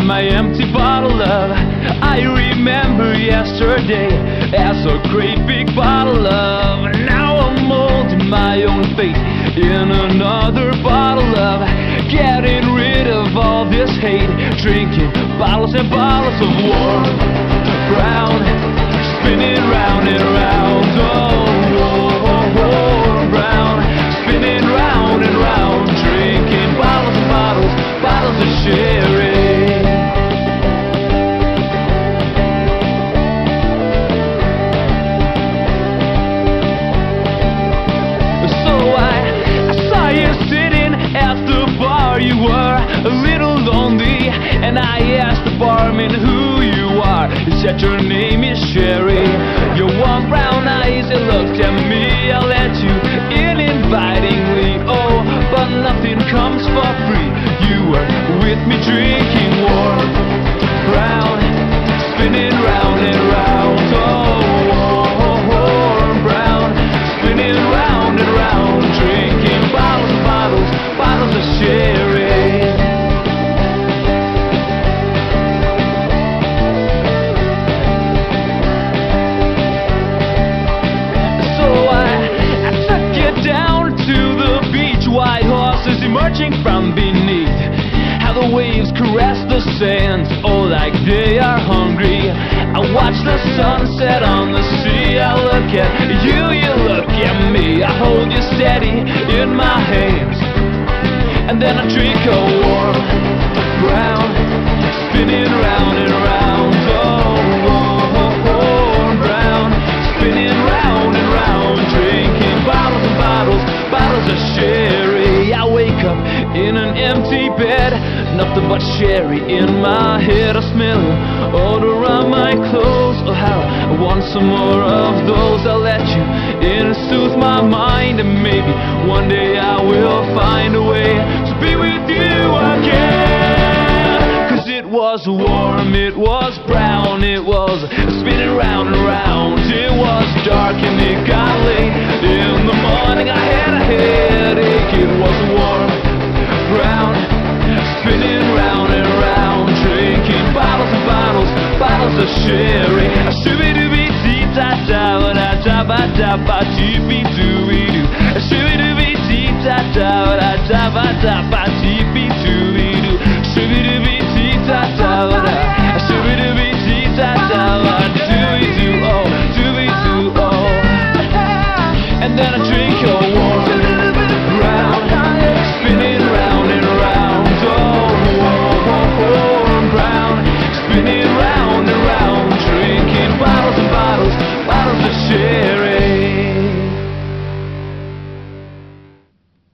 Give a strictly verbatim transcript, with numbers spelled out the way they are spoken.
my empty bottle of I remember yesterday as a great big bottle of. Now I'm molding my own fate in another bottle of, getting rid of all this hate, drinking bottles and bottles of warm brown, spinning round and round. Oh, oh, oh, warm brown, spinning round and round, drinking bottles and bottles, bottles of sherry. You were a little lonely, and I asked the barman who you are. He said your name is Sherry. Your warm brown eyes, they looked at me. I let you in invitingly. Oh, but nothing comes for free. You were with me drinking warm brown, spinning round and round. Oh, oh, warm brown, spinning round and round, drinking bottles and bottles, bottles of sherry. White horses emerging from beneath, how the waves caress the sands, oh, like they are hungry. I watch the sunset on the sea. I look at you, you look at me. I hold you steady in my hands, and then I drink a warm brown, spinning round and round. Oh, oh, oh, warm brown, spinning round and round, drinking bottles and bottles, bottles of sherry. I wake up in an empty bed, nothing but sherry in my head. I smell odor on my clothes. Oh, how I want some more of those. I'll let you in and soothe my mind, and maybe one day I will find a way to be with you again. Cause it was warm, it was brown, it was spinning round and round. It was dark and it got late. In the morning I had a headache. It was warm, brown, spinning round and round, drinking bottles and bottles, bottles of sherry. Shooby-dooby-dee-da-da-da-da-ba-da-ba-dee-bee-dooby-doo. Shooby-dooby-dee-da-da-da-da-ba-dee-bee-dooby-doo. Shooby-dooby-dee-da-da-da-da. Shooby-dooby-dee-da-da-da-da-dooby-doo. Oh, dooby-doo, oh. And then I drink your water.